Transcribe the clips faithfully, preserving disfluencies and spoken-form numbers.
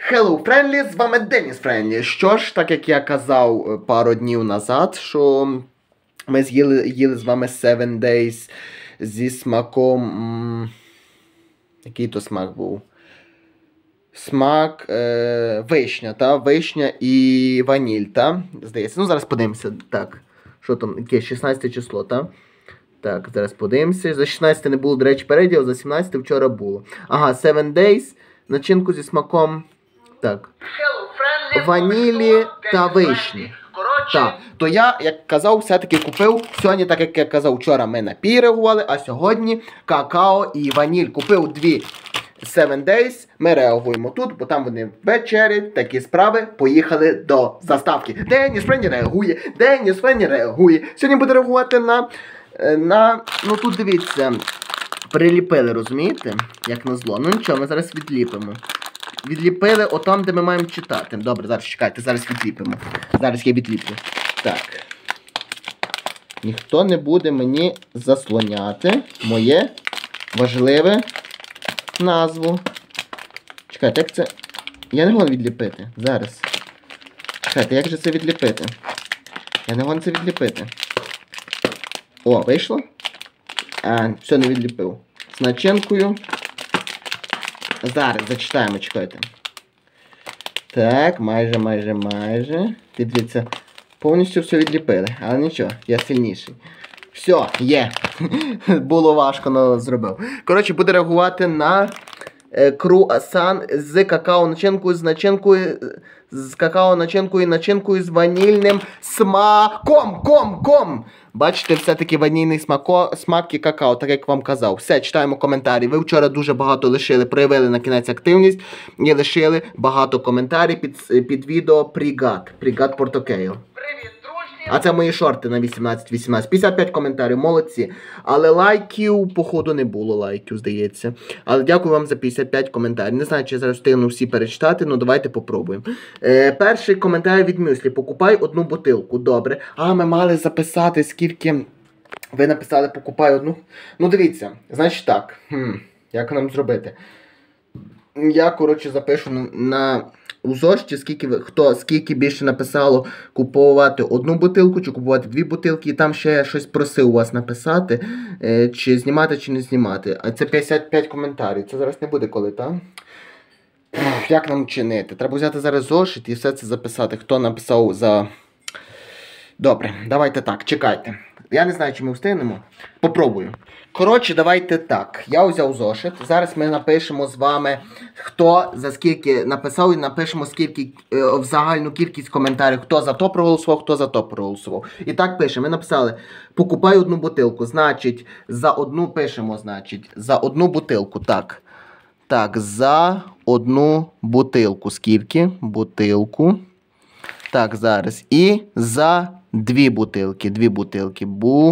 Hello, Friendly, з вами Деніс Френдлі. Що ж, так як я казав пару днів назад, що ми з'їли їли з вами севен Days зі смаком... М який то смак був? Смак е вишня, та? Вишня і ваніль, та? Здається. Ну, зараз подивимося. Так, що там, яке шістнадцяте число, та? Так, зараз подивимося. За шістнадцяте не було, до речі, переділ, за сімнадцяте вчора було. Ага, севен Days, начинку зі смаком... Так. Ванілі та вишні. Так. То я, як казав, все-таки купив. Сьогодні, так як я казав, вчора ми напій реагували, а сьогодні какао і ваніль. Купив дві севен Days. Ми реагуємо тут, бо там вони вечері, такі справи. Поїхали до заставки. Деніс Френдлі реагує. Деніс Френдлі реагує. Сьогодні буде реагувати на... на... Ну тут дивіться. Приліпили, розумієте? Як на зло. Ну нічого, ми зараз відліпимо. Відліпили отам, де ми маємо читати. Добре, зараз чекайте, зараз відліпимо. Зараз я відліплю. Так. Ніхто не буде мені заслоняти моє важливе назву. Чекайте, як це... Я не можу відліпити. Зараз. Чекайте, як же це відліпити? Я не можу це відліпити. О, вийшло? А, все, не відліпив. З начинкою. Зараз зачитаємо, чекайте. Так, майже, майже, майже. Дивіться, повністю все відліпили. Але нічого, я сильніший. Все, є. Було важко, але зробив. Коротше, буде реагувати на е, круасан з какао-начинкою, з начинкою, з какао-начинкою, начинкою з ванільним смаком. Ком, ком. Бачите, все-таки ванільний смако, смак і какао, так як вам казав. Все, читаємо коментарі. Ви вчора дуже багато лишили, проявили на кінець активність і лишили багато коментарів під, під відео Прігат. Прігат Портокейл. Привіт, друзі! А це мої шорти на вісімнадцять вісімнадцять. п'ятдесят п'ять коментарів, молодці. Але лайків, походу, не було лайків, здається. Але дякую вам за п'ятдесят п'ять коментарів. Не знаю, чи я зараз встигну всі перечитати, ну давайте попробуємо. Е, перший коментар від Мюслі. Покупай одну бутилку. Добре. А, ми мали записати, скільки... Ви написали, покупай одну. Ну, дивіться. Значить так. Хм, як нам зробити? Я, коротше, запишу на... на... У зошиті, скільки, хто, скільки більше написало купувати одну бутилку, чи купувати дві бутилки, і там ще я щось просив у вас написати, е, чи знімати, чи не знімати. А це п'ятдесят п'ять коментарів, це зараз не буде коли, так? Як нам чинити? Треба взяти зараз зошит і все це записати, хто написав за... Добре, давайте так, чекайте. Я не знаю, чи ми встигнемо. Попробую. Коротше, давайте так. Я взяв зошит. Зараз ми напишемо з вами, хто за скільки написав, і напишемо скільки е, в загальну кількість коментарів, хто за то проголосував, хто за то проголосував. І так пишемо. Ми написали, покупай одну бутилку. Значить, за одну пишемо, значить, за одну бутилку. Так. Так, за одну бутилку. Скільки? Бутилку. Так, зараз. І за дві бутилки. Дві бутилки.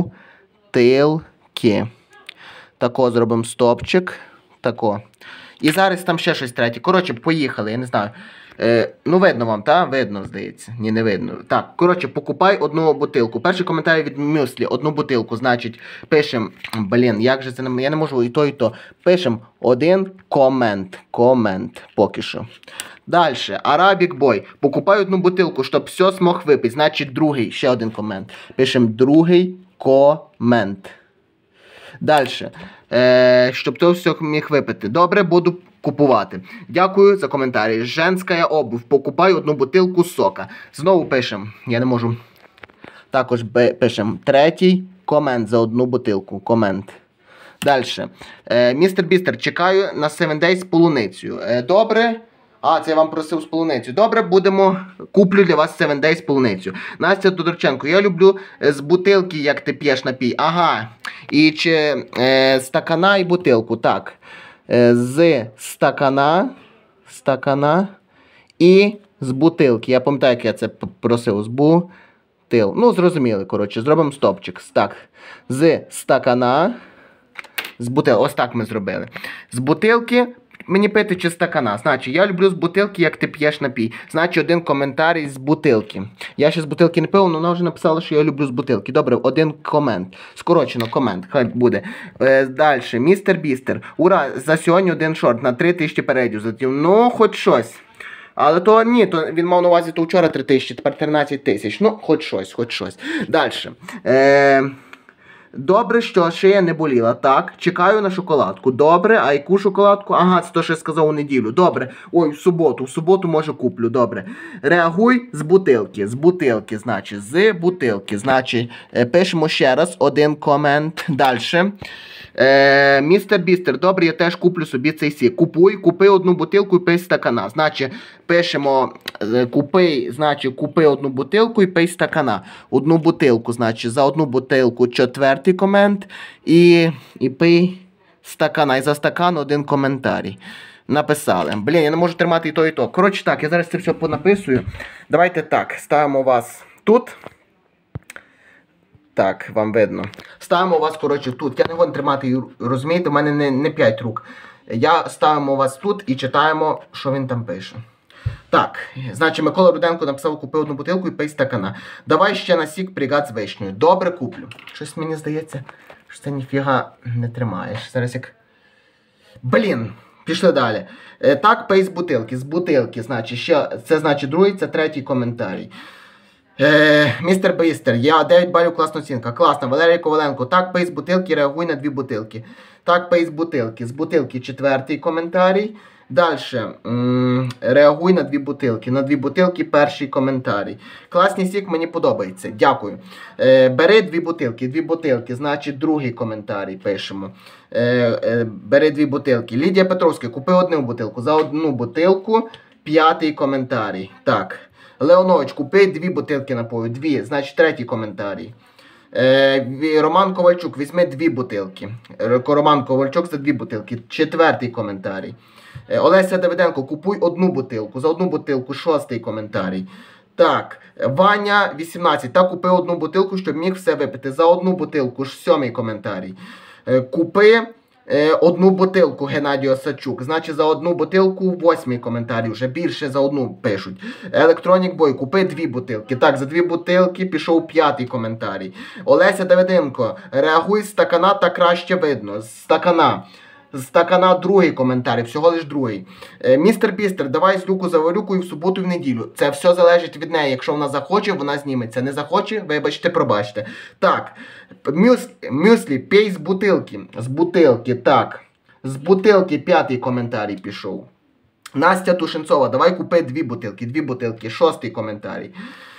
Бутилки. Тако зробимо стопчик. Тако. І зараз там ще щось третє. Коротше, поїхали, я не знаю. Е, ну, видно вам, так? Видно, здається. Ні, не видно. Так, коротше, покупай одну бутилку. Перший коментар від Мюслі. Одну бутилку. Значить, пишемо, блін, як же це, не... я не можу і то, і то. Пишемо один комент. Комент. Поки що. Дальше. Арабік Бой. Покупай одну бутилку, щоб все смог випити. Значить, другий. Ще один комент. Пишемо другий комент. Дальше. Е, щоб то все міг випити. Добре, буду купувати. Дякую за коментарі. Женська обувь. Покупай одну бутилку сока. Знову пишемо. Я не можу. Також пишемо третій комент за одну бутилку. Комент. Дальше. Е, містер Бістер. Чекаю на севен Days з полуницею. Е, добре. А, це я вам просив з полуницею. Добре, будемо, куплю для вас севен Days з полуницею. Настя Тодорченко, я люблю з бутилки, як ти п'єш напій. Ага. І чи е, стакана і бутилку. Так. Е, з стакана, стакана і з бутилки. Я пам'ятаю, як я це просив. З бутил. Ну, зрозуміли, коротше. Зробимо стопчик. Так. З стакана, з бутилки. Ось так ми зробили. З бутилки... Мені пити чи стакана. Значить, я люблю з бутилки, як ти п'єш напій. Значить, один коментар з бутилки. Я ще з бутилки не пив, але вона вже написала, що я люблю з бутилки. Добре, один комент. Скорочено комент, хай буде. Е, далі. Містер Бістер. Ура, за сьогодні один шорт на три тисячі переглядів. Ну, хоч щось. Але то ні, то він мав на увазі, то вчора три тисячі, тепер тринадцять тисяч. Ну, хоч щось, хоч щось. Далі. Е, добре, що шия не боліла. Так, чекаю на шоколадку. Добре, а яку шоколадку? Ага, це то, що я сказав у неділю. Добре. Ой, в суботу, в суботу, може, куплю. Добре. Реагуй з бутилки. З бутилки, значить, з бутилки. Значить, е, пишемо ще раз один комент. Далі. Е, містер Бістер, добре, я теж куплю собі цей сік. Купуй, купи одну бутилку і пий стакана. Значить, пишемо, е, купи, значить, купи одну бутилку і пий стакана. Одну бутилку, значить, за одну бутилку четвертий комент і, і пий стакана. І за стакан один коментарій. Написали. Блін, я не можу тримати і то, і то. Коротше так, я зараз це все понаписую. Давайте так, ставимо вас тут. Так, вам видно. Ставимо вас, коротше, тут. Я не можу тримати, розумієте, в мене не, не п'ять рук. Я ставимо вас тут і читаємо, що він там пише. Так, значить, Микола Руденко написав, купи одну бутилку і пий стакана. Давай ще на сік пригад з вишнею. Добре, куплю. Щось мені здається, що це ніфіга не тримаєш. Зараз як... Блін, пішли далі. Так, пий з бутилки. З бутилки, значить, ще, це значить другий, це третій коментарій. Е, містер Бістер, я дев'ять балів, класна оцінка. Класно. Валерій Коваленко, так, пий з бутилки, реагуй на дві бутилки. Так, пий з бутилки. З бутилки четвертий коментарій. Далі. Реагуй на дві бутилки. На дві бутилки перший коментарій. Класний сік, мені подобається. Дякую. Е, бери дві бутилки. Дві бутилки, значить другий коментарій пишемо. Е, е, бери дві бутилки. Лідія Петровська, купи одну бутилку. За одну бутилку п'ятий коментарій. Так. Леонович, купи дві бутилки напою. Дві, значить третій коментарій. Е, Роман Ковальчук, візьми дві бутилки. Роман Ковальчук за дві бутилки. Четвертий коментарій. Е, Олеся Давиденко, купуй одну бутилку. За одну бутилку шостий коментарій. Так, Ваня вісімнадцять, так, купи одну бутилку, щоб міг все випити. За одну бутилку сьомий коментарій. Е, купи... Одну бутилку Геннадій Осадчук. Значить, за одну бутилку восьмий коментарій. Вже більше за одну пишуть. Електронік Бой, купи дві бутилки. Так, за дві бутилки пішов п'ятий коментарій. Олеся Давиденко, реагуй з стакана, так краще видно. З стакана. З стакана другий коментарій, всього лиш другий. Е, містер Бістер, давай з люку заварюкою в суботу і в неділю. Це все залежить від неї. Якщо вона захоче, вона зніметься. Не захоче, вибачте, пробачте. Так, мюс, мюслі, пей з бутилки. З бутилки, так. З бутилки п'ятий коментарій пішов. Настя Тушенцова, давай купи дві бутилки. Дві бутилки, шостий коментарій.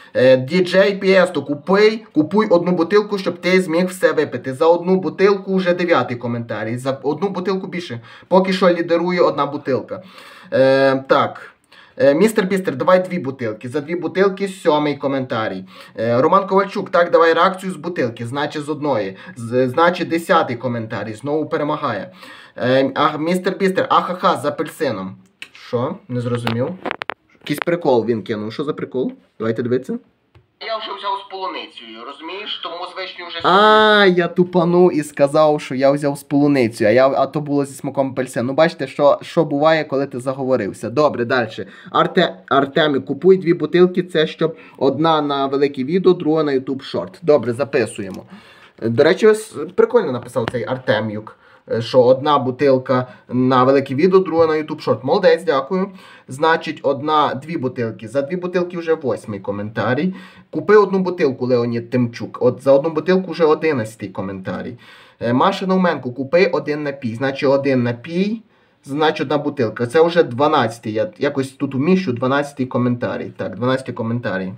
Діджей Піесто, купуй, купуй одну бутилку, щоб ти зміг все випити. За одну бутилку вже дев'ятий коментарій. За одну бутилку більше. Поки що лідерує одна бутилка. Е, так. Е, містер Бістер, давай дві бутилки. За дві бутилки сьомий коментарій. Е, Роман Ковальчук, так, давай реакцію з бутилки. Значить з одної. З, значить десятий коментарій. Знову перемагає. Е, а, містер Бістер, ахаха, з апельсином. Що? Не зрозумів. Якийсь прикол він кинув. Що за прикол? Давайте дивитися. Я вже взяв з полуницею, розумієш? Тому з вишню вже... А, я тупанув і сказав, що я взяв з полуницею, а, я, а то було зі смаком апельсину. Ну, бачите, що, що буває, коли ти заговорився. Добре, далі. Арте, Артемі, купуй дві бутилки, це щоб одна на велике відео, друга на YouTube Short. Добре, записуємо. До речі, ось прикольно написав цей Артем'юк. Що одна бутилка на велике відео, друга на YouTube Short. Молодець, дякую. Значить, одна, дві бутилки. За дві бутилки вже восьмий коментарій. Купи одну бутилку, Леонід Тимчук. От за одну бутилку вже одинадцятий коментарій. Маша Науменко, купи один напій. Значить, один напій, значить, одна бутилка. Це вже дванадцятий. Я якось тут уміщу дванадцятий коментарій. Так, дванадцятий коментарій.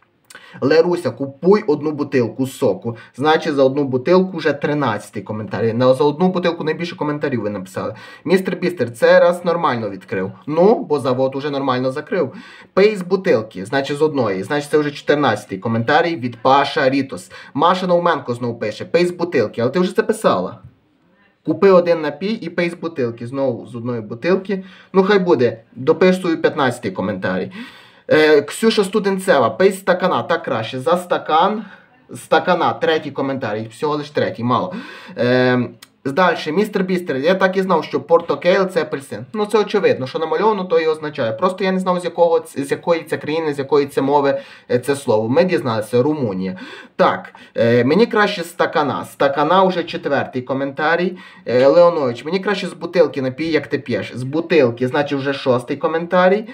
Леруся, купуй одну бутилку соку. Значить, за одну бутилку вже тринадцятий коментарій. За одну бутилку найбільше коментарів ви написали. Містер Бістер, це раз нормально відкрив. Ну, бо завод уже нормально закрив. Пий з бутилки, значить з одної. Значить, це вже чотирнадцятий коментарій від Паша Рітос. Маша Науменко знову пише, пий з бутилки. Але ти вже це писала. Купи один напій і пий з бутилки. Знову з одної бутилки. Ну, хай буде. Дописую п'ятнадцятий коментарій. Е, Ксюша Студенцева, пий стакана, так краще. За стакан, стакана, третій коментарій, всього лиш третій, мало. Е, далі, містер Бістер, я так і знав, що портокейл це апельсин. Ну це очевидно, що намальовано, то і означає. Просто я не знав, з, якого, з якої це країни, з якої це мови це слово. Ми дізналися, Румунія. Так, е, мені краще стакана. Стакана вже четвертий коментарій. Е, Леонович, мені краще з бутилки напій, як ти п'єш. З бутилки, значить вже шостий коментарій.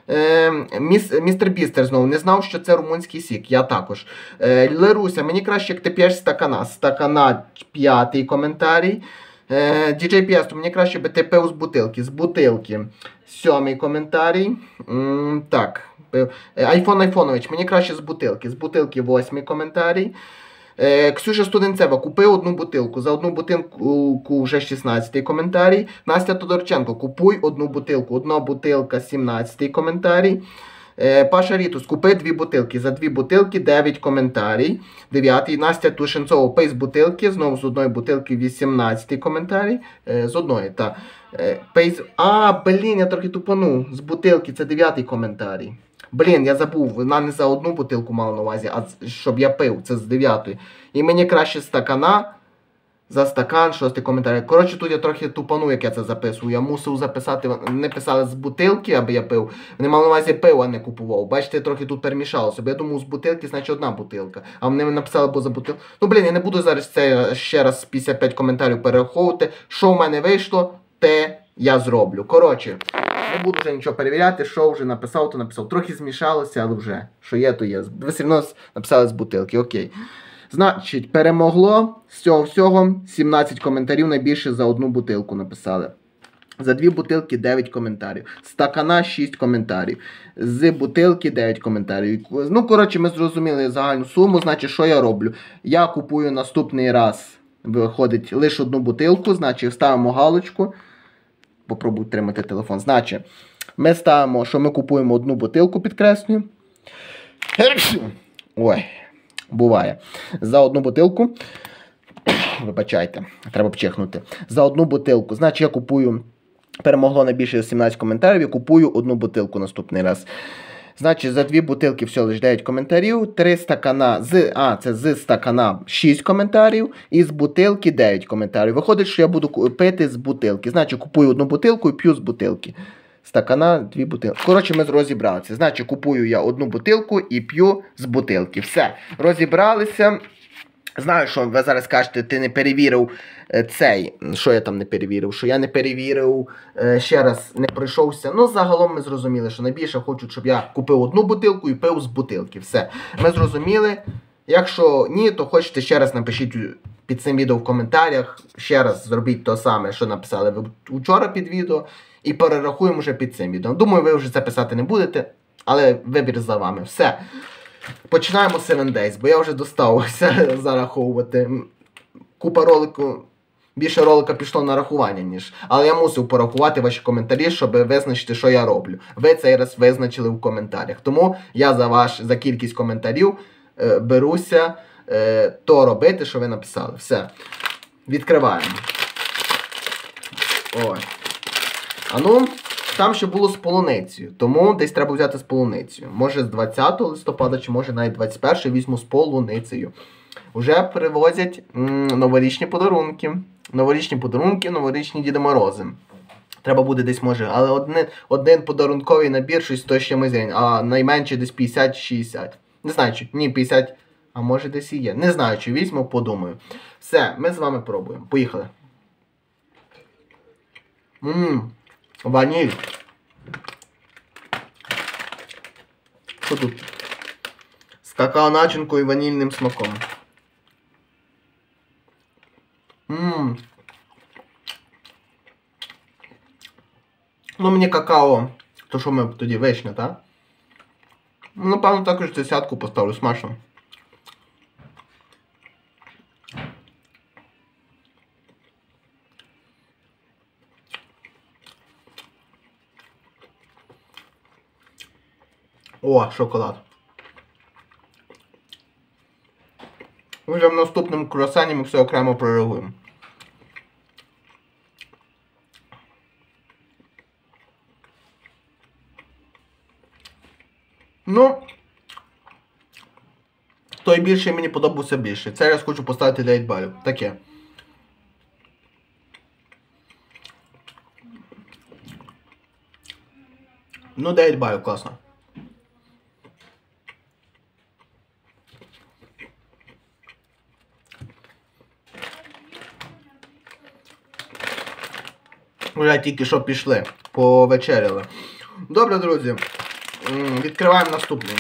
Е, міс, містер Бістер знову не знав, що це румунський сік. Я також. Е, Леруся, мені краще, як ти п'єш стакана. Стакана п'ятий коментарій. Е, Діджей П'єсто, мені краще би ти пив з бутилки. З бутилки. Сьомий коментарій. М, так. Айфон Айфонович, мені краще з бутилки. З бутилки восьмий коментарій. Е, Ксюша Студенцева, купи одну бутилку. За одну бутилку вже шістнадцятий коментарій. Настя Тодорченко, купуй одну бутилку. Одна бутилка, сімнадцятий коментарій. Е, Паша Рітус, купи дві бутилки. За дві бутилки дев'ять коментарій. дев'ятий. Настя Тушенцова, пий з бутилки. Знову з одної бутилки вісімнадцятий коментарій. Е, з одної, так. Е, пий з... А, блін, я трохи тупанув. З бутилки, це дев'ятий коментарій. Блін, я забув, вона не за одну бутилку мала на увазі, а щоб я пив, це з дев'ятої. І мені краще стакана за стакан, шостий коментар. Коротше, тут я трохи тупану, як я це записую. Я мусив записати, не писали з бутилки, аби я пив. Вони мали на увазі пив, а не купував. Бачите, трохи тут перемішалося. Бо я думав, з бутилки, значить одна бутилка. А вони написали, бо за бутилку. Ну, блін, я не буду зараз це ще раз п'ятдесят п'ять коментарів перераховувати. Що в мене вийшло, те я зроблю. Коротше. Не буду вже нічого перевіряти, що вже написав, то написав. Трохи змішалося, але вже. Що є, то є. Ви все одно написали з бутилки, окей. Значить, перемогло з цього всього сімнадцять коментарів, найбільше за одну бутилку написали. За дві бутилки дев'ять коментарів. Стакана шість коментарів. З бутилки дев'ять коментарів. Ну, коротше, ми зрозуміли загальну суму. Значить, що я роблю? Я купую наступний раз, виходить, лише одну бутилку. Значить, ставимо галочку. Попробуй тримати телефон. Значить, ми ставимо, що ми купуємо одну бутилку, підкреслюю. Ой, буває. За одну бутилку. Вибачайте, треба вчихнути. За одну бутилку. Значить, я купую, перемогло найбільше сімнадцять коментарів, я купую одну бутилку наступний раз. Значить, за дві бутилки всього лише дев'ять коментарів, три стакана з, а, це з стакана шість коментарів, і з бутилки дев'ять коментарів. Виходить, що я буду пити з бутилки. Значить, купую одну бутилку і п'ю з бутилки. Стакана, дві бутилки. Коротше, ми розібралися. Значить, купую я одну бутилку і п'ю з бутилки. Все, розібралися. Знаю, що ви зараз кажете, ти не перевірив цей, що я там не перевірив, що я не перевірив, ще раз не пройшовся. Ну, загалом ми зрозуміли, що найбільше хочуть, щоб я купив одну бутилку і пив з бутилки. Все. Ми зрозуміли. Якщо ні, то хочете ще раз напишіть під цим відео в коментарях. Ще раз зробіть те саме, що написали ви вчора під відео. І перерахуємо вже під цим відео. Думаю, ви вже це писати не будете, але вибір за вами. Все. Починаємо сім Days, бо я вже доставився зараховувати. Купа ролику, більше ролика пішло на рахування, ніж. Але я мусив порахувати ваші коментарі, щоб визначити, що я роблю. Ви цей раз визначили в коментарях. Тому я за ваш, за кількість коментарів е, беруся е, то робити, що ви написали. Все. Відкриваємо. Ой. А ну... Там ще було з полуницею, тому десь треба взяти з полуницею. Може з двадцятого листопада, чи може навіть двадцять першого візьму з полуницею. Уже привозять м, новорічні подарунки. Новорічні подарунки, новорічні Діди Морози. Треба буде десь, може, але один, один подарунковий набір, щось то ще мизень, а найменше десь п'ятдесят-шістдесят. Не знаю, чи ні, п'ятдесят, а може десь і є. Не знаю, чи візьму, подумаю. Все, ми з вами пробуємо. Поїхали. Ммм. Ваніль. Що тут? З какао-начинкою і ванільним смаком. Ммм. Ну, мені какао. То що ми тоді, вишня, так? Ну, напевно, також десятку поставлю, смачно. О, шоколад. Вже в наступному круасані ми все окремо прореагуємо. Ну, той більше мені подобався більше. Цей раз хочу поставити дев'ять балів. Таке. Ну, дев'ять балів, класно. Вже тільки що пішли, повечеряли. Добре, друзі. відкриваємо наступний.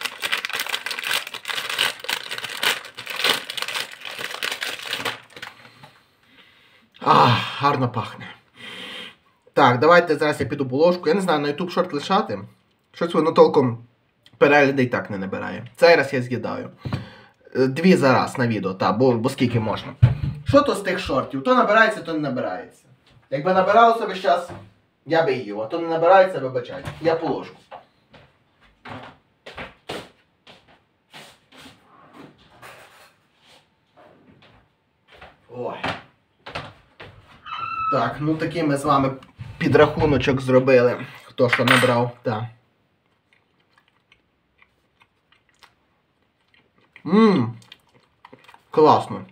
Ах, гарно пахне. Так, давайте зараз я піду по ложку. Я не знаю, на YouTube шорт лишати. Щось воно толком перегляди і так не набирає. Цей раз я з'їдаю. Дві зараз на відео, та, бо, бо скільки можна. Що то з тих шортів? То набирається, то не набирається. Якби набиралося весь час, я би їв. А то не набирається, вибачайте. Я по ложку. Ой. Так, ну такий ми з вами підрахуночок зробили. Хто що набрав, так. Ммм. Класно.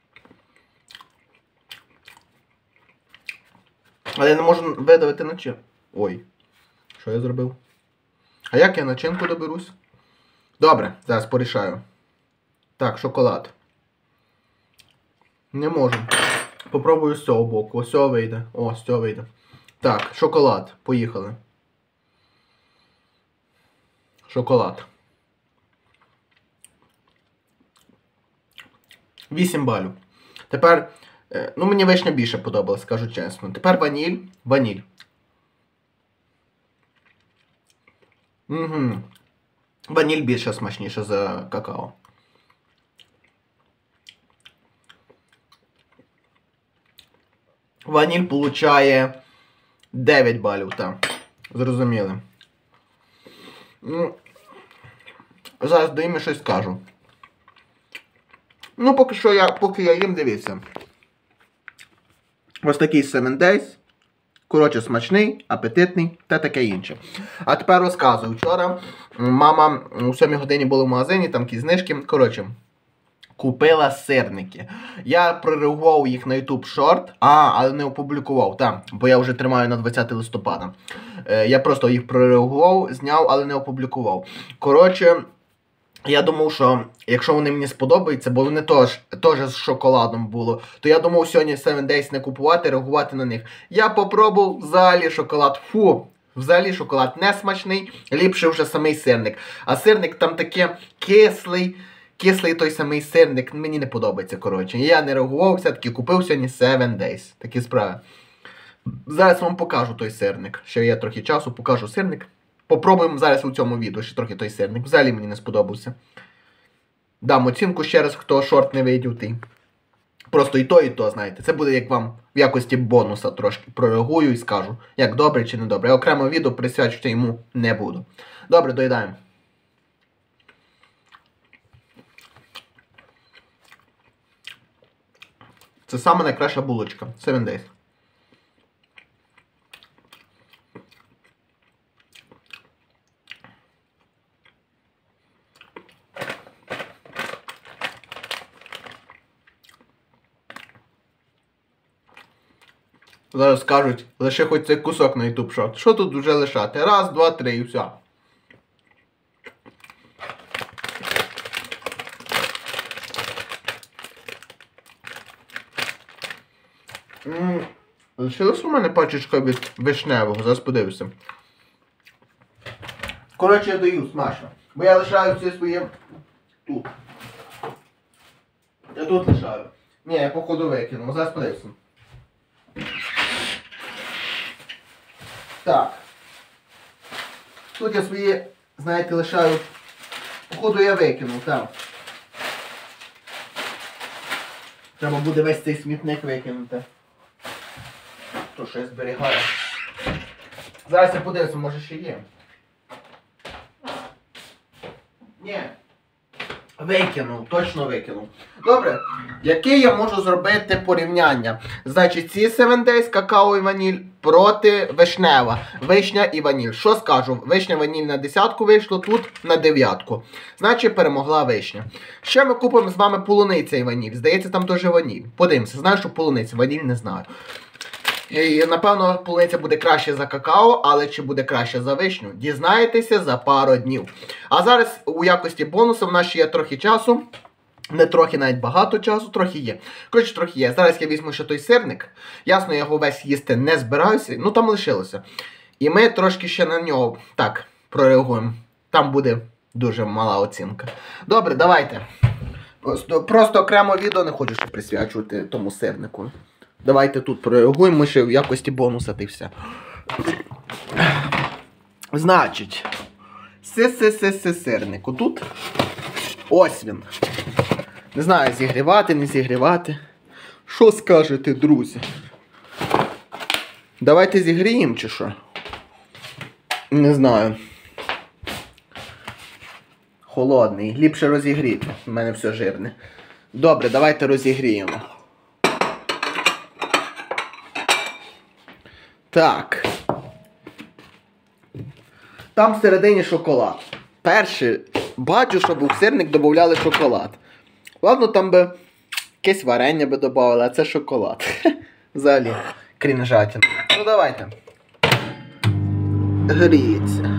Але я не можу видавити начинку. Ой. Що я зробив? А як я начинку доберусь? Добре, зараз порішаю. Так, шоколад. Не можу. Попробую з цього боку. Ось цього вийде. О, з цього вийде. Так, шоколад. Поїхали. Шоколад. вісім балів. Тепер, ну мені вишня більше подобалась, скажу чесно. Тепер ваніль. Ваніль. Угу. Ваніль більше смачніше за какао. Ваніль получає дев'ять балів, так. Зрозуміли. Ну, зараз доїм і щось скажу. Ну, поки що я, поки я їм, дивіться. Ось такий севен дейз. Коротше, смачний, апетитний та таке інше. А тепер розказую. Вчора мама у сьомій годині була в магазині, там якісь знижки. Коротше, купила сирники. Я прореагував їх на YouTube Short, а, але не опублікував, так, бо я вже тримаю на двадцяте листопада. Е, я просто їх прореагував, зняв, але не опублікував. Коротше, я думав, що якщо вони мені сподобаються, бо вони теж, теж з шоколадом було, то я думав сьогодні севен дейз не купувати, реагувати на них. Я попробував, взагалі шоколад, фу, взагалі шоколад не смачний, ліпше вже самий сирник. А сирник там таке кислий, кислий той самий сирник, мені не подобається, коротше. Я не реагував, все-таки купив сьогодні севен дейз, такі справи. Зараз вам покажу той сирник, ще є трохи часу, покажу сирник. Попробуємо зараз у цьому відео ще трохи той сирник. Взагалі мені не сподобався. Дам оцінку ще раз, хто шорт не видів, ти. Просто і то, і то, знаєте. Це буде як вам в якості бонуса трошки прореагую і скажу, як добре чи не добре. Я окремо відео присвячувати йому не буду. Добре, доїдаємо. Це саме найкраща булочка. севен дейз. Зараз скажуть, лише хоч цей кусок на YouTube Short. Що тут вже лишати? Раз, два, три і все. Ммм, лишилась у мене пачечка від вишневого, зараз подивлюся. Коротше, я даю смачно. Бо я лишаю всі свої тут. Я тут лишаю. Ні, я походу викину, зараз подивлюся. Так. Тут я свої, знаєте, лишаю. Походу я викинув, так. Треба буде весь цей смітник викинути. То, що я зберігаю. Зараз я подивлюся, може ще є. Ні. Викинув, точно викинув. Добре, яке я можу зробити порівняння? Значить, ці севен дейз, какао і ваніль проти вишнева. Вишня і ваніль. Що скажу? Вишня, ваніль на десятку вийшло, тут на дев'ятку. Значить, перемогла вишня. Ще ми купимо з вами полуниця і ваніль. Здається, там теж ваніль. Подивимося, знаю, що полуниця, ваніль не знаю. І, напевно, полуниця буде краще за какао, але чи буде краще за вишню, дізнаєтеся за пару днів. А зараз у якості бонусу в нас ще є трохи часу. Не трохи, навіть багато часу, трохи є. Коротше, трохи є. Зараз я візьму ще той сирник. Ясно, я його весь їсти не збираюся. Ну, там лишилося. І ми трошки ще на нього, так, прореагуємо. Там буде дуже мала оцінка. Добре, давайте. Просто, просто окремо відео не хочу ще присвячувати тому сирнику. Давайте тут прореагуємо, ми ще в якості бонуса та й все. Значить, си-си-си-си-сирнику тут. Ось він. Не знаю, зігрівати, не зігрівати. Що скажете, друзі? Давайте зігріємо чи що? Не знаю. Холодний. Ліпше розігріти. У мене все жирне. Добре, давайте розігріємо. Так. Там всередині шоколад. Перше, бачу, щоб у сирник додавали шоколад. Ладно, там би якесь варення би додавали, а це шоколад. Взагалі, крінжатін. Ну давайте. Гріється.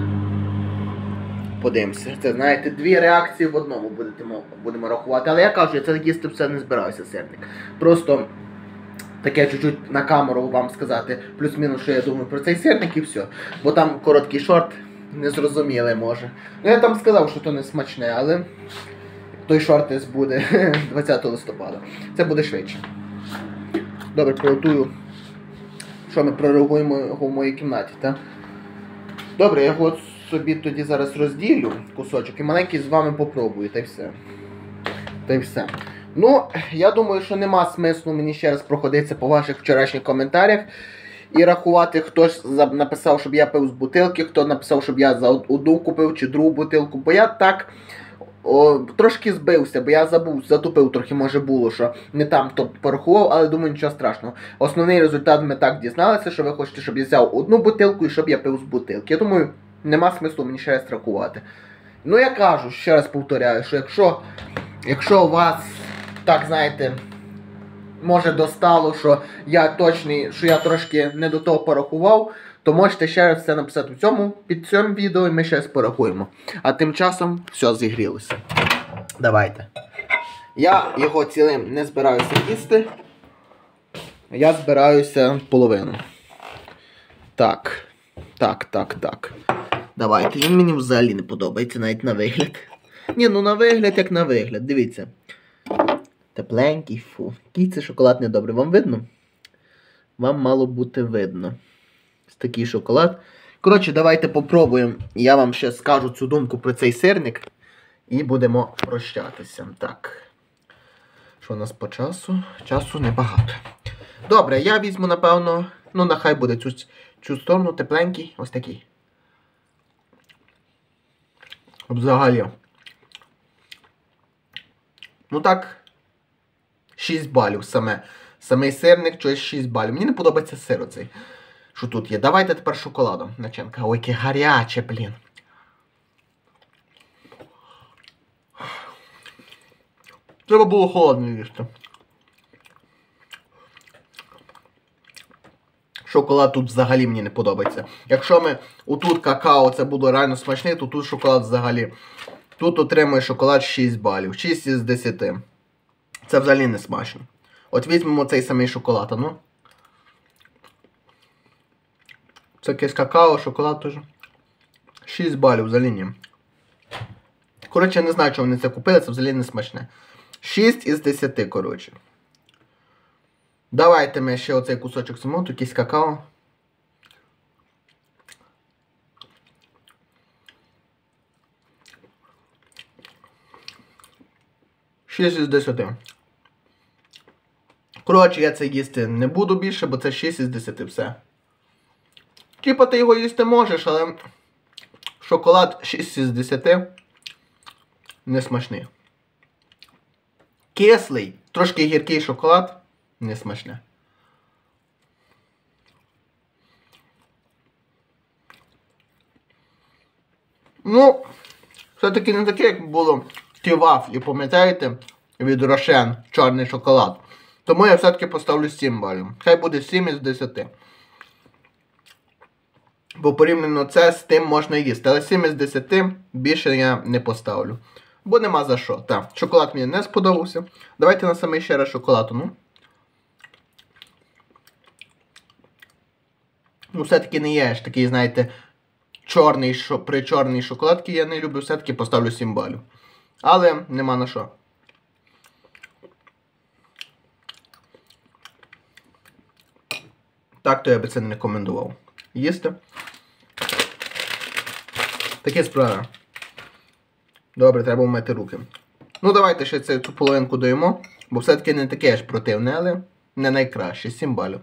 Подивимося. Це, знаєте, дві реакції в одному будемо, будемо рахувати. Але я кажу, я це їсти все не збираюся, сирник. Просто таке чуть-чуть на камеру вам сказати, плюс-мінус, що я думаю про цей сирник і все. Бо там короткий шорт, не зрозуміли може. Ну я там сказав, що то не смачне, але той шортис буде двадцятого листопада. Це буде швидше. Добре, приготую. Що ми прореагуємо його в моїй кімнаті, так? Добре, я його собі тоді зараз розділю кусочок і маленький з вами попробую, та й все. Та й все. Ну, я думаю, що нема смислу мені ще раз проходитися по ваших вчорашніх коментарях і рахувати, хто ж написав, щоб я пив з бутилки, хто написав, щоб я за одну купив чи другу бутилку, бо я так о, трошки збився, бо я забув, затупив трохи, може було, що не там хто порахував, але думаю, нічого страшного. Основний результат ми так дізналися, що ви хочете, щоб я взяв одну бутилку і щоб я пив з бутилки. Я думаю, нема смислу мені ще раз рахувати. Ну я кажу, ще раз повторяю, що якщо, якщо у вас, так знаєте, може достало, що я точний, що я трошки не до того порахував, то можете ще раз все написати в цьому, під цим відео і ми ще раз порахуємо. А тим часом все зігрілося. Давайте. Я його цілим не збираюся їсти. Я збираюся половину. Так. Так, так, так. Давайте. Він мені взагалі не подобається навіть на вигляд. Ні, ну на вигляд як на вигляд. Дивіться. Тепленький, фу. Який це шоколад недобрий. Вам видно? Вам мало бути видно. Ось такий шоколад. Коротше, давайте попробуємо. Я вам ще скажу цю думку про цей сирник. І будемо прощатися. Так. Що у нас по часу? Часу небагато. Добре, я візьму, напевно, ну нехай буде цю, цю сторону, тепленький. Ось такий. Взагалі. Ну так. шість балів саме. Самий сирник, щось шість балів. Мені не подобається сир оцей, що тут є. Давайте тепер шоколадом начинка. Ой, яке гаряче, блін. Треба було холодно їсти. Шоколад тут взагалі мені не подобається. Якщо ми отут какао це було реально смачне, то тут шоколад взагалі. Тут отримує шоколад шість балів. шість із десяти. Це взагалі не смачно. От візьмемо цей самий шоколад, ну. Це якесь какао, шоколад теж. шість балів взагалі ні. Коротше, я не знаю, чого вони це купили, це взагалі не смачне. шість із десяти, коротше. Давайте ми ще оцей кусочок самого, тут якийсь какао. шість із десяти. Коротше, я це їсти не буду більше, бо це шість із десяти, все. Типа ти його їсти можеш, але шоколад шість із десяти не смачний. Кислий, трошки гіркий шоколад не смачне. Ну, все-таки не таке, як було ті вафлі, пам'ятаєте, від Рошен, чорний шоколад. Тому я все-таки поставлю сім балів. Хай буде сім із десяти. Бо порівняно це з тим можна їсти. Але сім із десяти більше я не поставлю. Бо нема за що. Так, шоколад мені не сподобався. Давайте на самий ще раз шоколад. Ну, ну все-таки не є ж такий, знаєте, чорний, що, при чорній шоколадці я не люблю, все-таки поставлю сім балів. Але нема на що. Так, то я би це не рекомендував. Їсти. Такі справи. Добре, треба вмити руки. Ну, давайте ще цю половинку доїмо, бо все-таки не таке ж противне, але не найкраще. сім балів.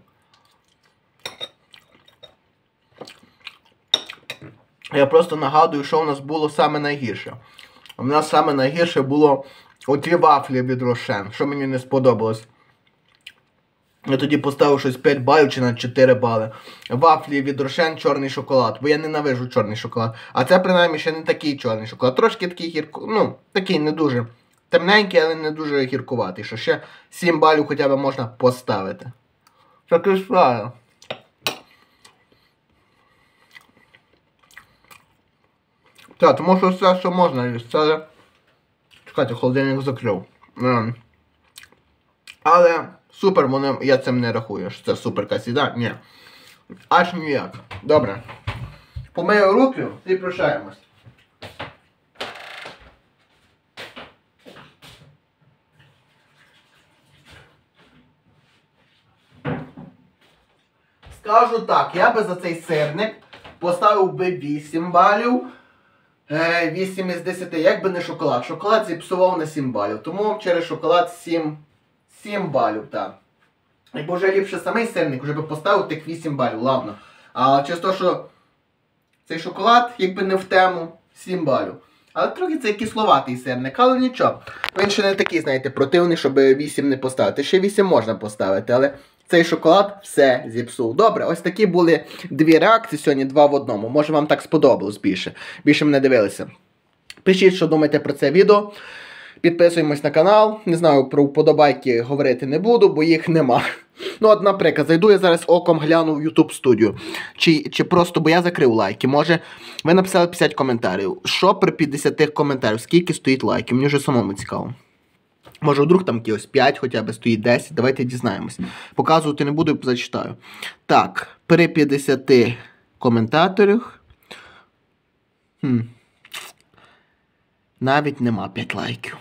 Я просто нагадую, що у нас було саме найгірше. У нас саме найгірше було оті вафлі від Рошен, що мені не сподобалось. Я тоді поставив щось п'ять балів чи на чотири бали. Вафлі від Рошен, чорний шоколад, бо я ненавижу чорний шоколад. А це, принаймні, ще не такий чорний шоколад. Трошки такий гірко, ну, такий не дуже темненький, але не дуже гіркуватий, що ще сім балів хоча б можна поставити. Таке справа. Так, тому що все, що можна їсти, але... Чекайте, холодильник закрив. Але супер, вони, я цим не рахую, що це супер касіда. Ні. Аж ніяк. Добре. Помию руки і прощаємось. Скажу так, я би за цей сирник поставив би вісім балів. вісім із десяти, як би не шоколад. Шоколад зіпсував на сім балів. Тому через шоколад сім, сім балів, так. Якби вже ліпше самий сирник, вже би поставив тих вісім балів, ладно. А через те, що цей шоколад, якби не в тему, сім балів. Але трохи це кисловатий сирник, але нічого. Він ще не такий, знаєте, противний, щоб вісім не поставити. Ще вісім можна поставити, але цей шоколад все зіпсув. Добре, ось такі були дві реакції сьогодні, два в одному. Може вам так сподобалось більше. Більше мене дивилися. Пишіть, що думаєте про це відео. Підписуємось на канал. Не знаю, про вподобайки говорити не буду, бо їх нема. Ну, от, наприклад, зайду я зараз оком гляну в YouTube студію. Чи, чи просто, бо я закрив лайки. Може, ви написали п'ятдесят коментарів. Що при п'ятдесят коментарів? Скільки стоїть лайків? Мені вже самому цікаво. Може, вдруг там якось п'ять, хоча б стоїть десять. Давайте дізнаємось. Показувати не буду, зачитаю. Так, при п'ятдесяти коментаторах. Хм. Навіть нема п'ять лайків.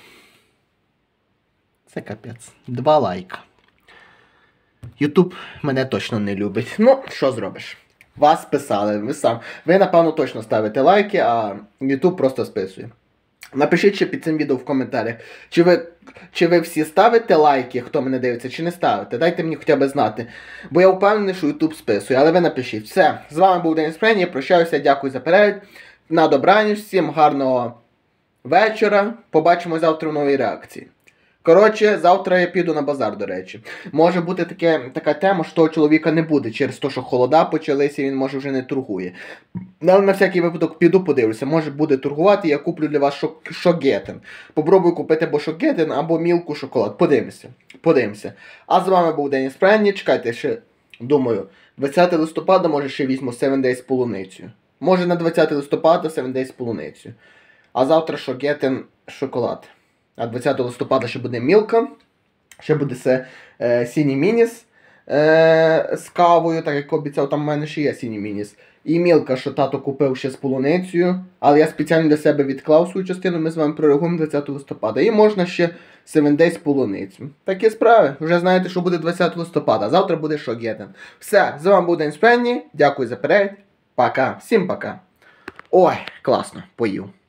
Це капець. Два лайка. Ютуб мене точно не любить. Ну, що зробиш? Вас писали, ви сам. Ви, напевно, точно ставите лайки, а Ютуб просто списує. Напишіть ще під цим відео в коментарях, чи ви, чи ви всі ставите лайки, хто мене дивиться, чи не ставите. Дайте мені хоча б знати. Бо я впевнений, що Ютуб списує, але ви напишіть. Все, з вами був Денис Френі, я прощаюся, дякую за перегляд. На добраніч, всім гарного вечора. Побачимо завтра в новій реакції. Коротше, завтра я піду на базар, до речі. Може бути таке, така тема, що того чоловіка не буде через те, що холода почалися і він може вже не торгує. Але на всякий випадок піду подивлюся. Може буде торгувати, я куплю для вас шок, шокгетен. Попробую купити або шокгетен, або мілку шоколад. Подивимося. Подивимося. А з вами був Деніс Френні. Чекайте, ще, думаю, двадцятого листопада, може ще візьму сім Days з полуницею. Може на двадцятого листопада сім Days з полуницею. А завтра шокгетен шоколад. А двадцятого листопада ще буде мілка, ще буде це е, Сіні Мініс е, з кавою, так як обіцяв, там в мене ще є Сіні Мініс. І мілка, що тато купив ще з полуницею, але я спеціально для себе відклав свою частину, ми з вами прореагуємо двадцятого листопада. І можна ще сім Days з полуницею. Такі справи, вже знаєте, що буде двадцятого листопада, а завтра буде шокгетен. Все, з вами був Денис Френні, дякую за перегляд, пока, всім пока. Ой, класно, поїв.